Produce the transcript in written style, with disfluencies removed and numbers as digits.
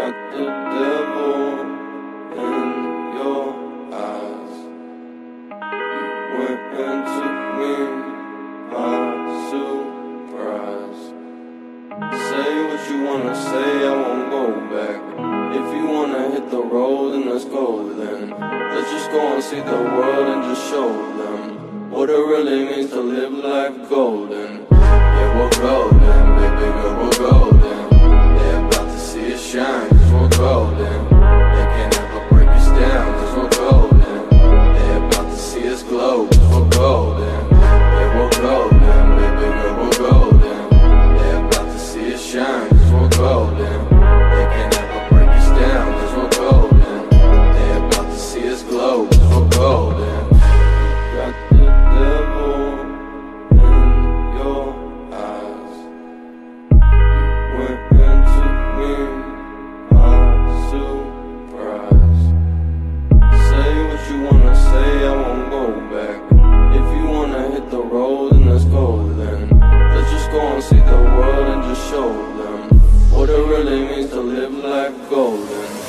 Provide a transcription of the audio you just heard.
got the devil in your eyes. You went and took me by surprise. Say what you wanna say, I won't go back. If you wanna hit the road, then let's go then. Let's just go and see the world and just show them what it really means to live life golden. Yeah, we're golden, baby girl, we're golden. They're about to see us shine, cause we're golden. They can't ever break us down, cause we're golden. They're about to see us glow, cause we're golden. Yeah, we're golden, baby girl, we're golden. They're about to see us shine, cause we're golden. They can't ever break us down, cause we're golden. They're about to see us glow, cause we're golden. Got the devil in your eyes. You went and took me by surprise. Say what you wanna say, I won't go back. If you wanna hit the road, then let's go then. Let's just go and see the world and just show them what it really means to live life golden.